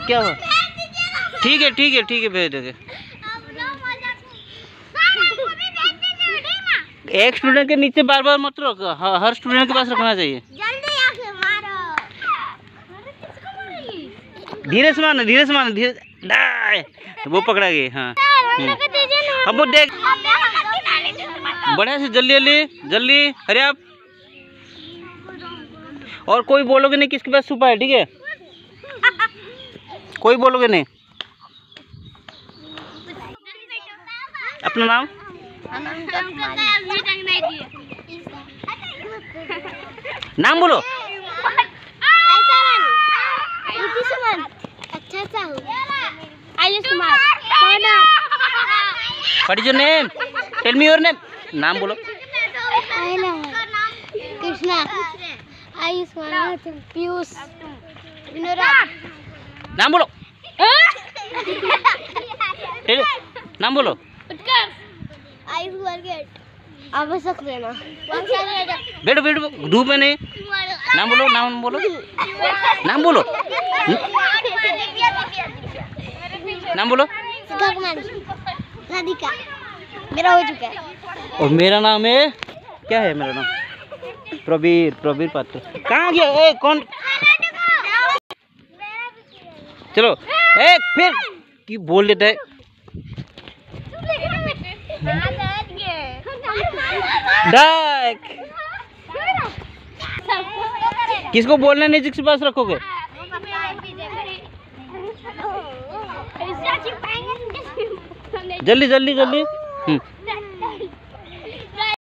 क्या हुआ? ठीक है भेज देंगे। एक स्टूडेंट के नीचे बार बार मत रखो, हर स्टूडेंट के पास रखना चाहिए। धीरे से मारना, धीरे तो वो पकड़ा गई। हाँ अब वो देख बढ़िया से, जल्दी अरे आप। और कोई बोलोगे नहीं किसके पास छुपा है, ठीक है? कोई बोलोगे नहीं। अपना नाम? नाम बोलो। What is your name? Tell me your name. नाम बोलो। कृष्णा, आयुष्मान, पीयूष, नाम बोलो। नाम बोलो। आवश्यक लेना। बैठो धूप में नहीं। नाम बोलो। नाम बोलो। राधिका, मेरा हो चुका है। और मेरा नाम है, क्या है मेरा नाम? प्रवीर पात्र। कहाँ गया? ए कौन? चलो एक फिर की बोल देता है। किसको बोलना नहीं, जिसके पास रखोगे? जल्दी